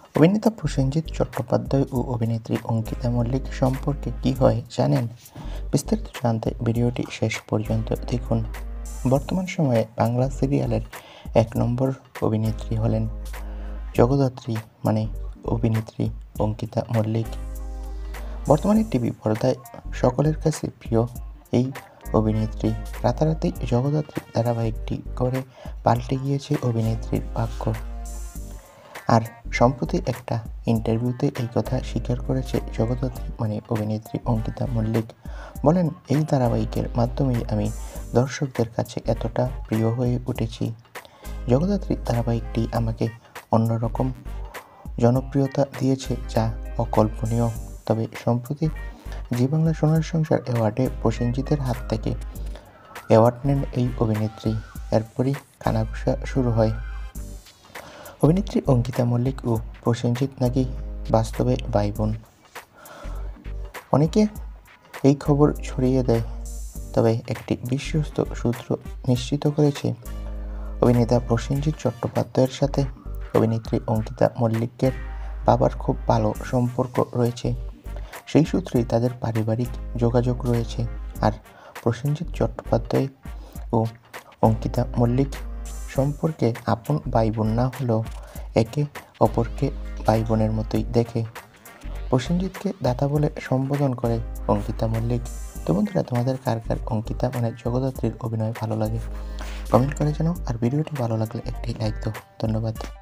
অভিনেতা প্রসেনজিৎ চট্টোপাধ্যায় ও অভিনেত্রী অঙ্কিতা মল্লিক সম্পর্কে কী হয় জানেন? বিস্তারিত জানতে ভিডিওটি শেষ পর্যন্ত দেখুন। বর্তমান সময়ে বাংলা সিরিয়ালের ১ নম্বর অভিনেত্রী হলেন জগদ্ধাত্রী মানে অভিনেত্রী অঙ্কিতা মল্লিক। বর্তমানে টিভি পর্দায় সকলের কাছে প্রিয় এই অভিনেত্রী রাতারাতি জগদ্ধাত্রী ধারাবাহিকটি করে পাল্টে গিয়েছে অভিনেত্রীর ভাগ্য। আর সম্প্রতি একটা ইন্টারভিউতে এই কথা স্বীকার করেছে জগদ্ধাত্রী মানে অভিনেত্রী অঙ্কিতা মল্লিক। বলেন, এই ধারাবাহিকের মাধ্যমেই আমি দর্শকদের কাছে এতটা প্রিয় হয়ে উঠেছি। জগদ্ধাত্রী ধারাবাহিকটি আমাকে অন্যরকম জনপ্রিয়তা দিয়েছে, যা অকল্পনীয়। তবে সম্প্রতি জি বাংলা সোনার সংসার অ্যাওয়ার্ডে প্রসেনজিতের হাত থেকে অ্যাওয়ার্ড নেন এই অভিনেত্রী। এরপরই কানাঘুষা শুরু হয়। অভিনেত্রী অঙ্কিতা মল্লিক ও প্রসেনজিৎ নাকি বাস্তবে ভাই বোন। অনেকে এই খবর ছড়িয়ে দেয়, তবে একটি বিশ্বস্ত সূত্র নিশ্চিত করেছে অভিনেতা প্রসেনজিৎ চট্টোপাধ্যায়ের সাথে অভিনেত্রী অঙ্কিতা মল্লিকের বাবার খুব ভালো সম্পর্ক রয়েছে। সেই সূত্রেই তাদের পারিবারিক যোগাযোগ রয়েছে। আর প্রসেনজিৎ চট্টোপাধ্যায় ও অঙ্কিতা মল্লিক সম্পর্কে আপন ভাই বোন না হলেও একে অপরকে ভাই বোনের মতোই দেখে। প্রসেনজিৎকে দাদা বলে সম্বোধন করে অঙ্কিতা মল্লিক। তো বন্ধুরা, তোমাদের কার কার অঙ্কিতা মানে জগদ্ধাত্রীর অভিনয় ভালো লাগে কমেন্ট করে জানাও। আর ভিডিওটি ভালো লাগলে একটি লাইক দাও। ধন্যবাদ।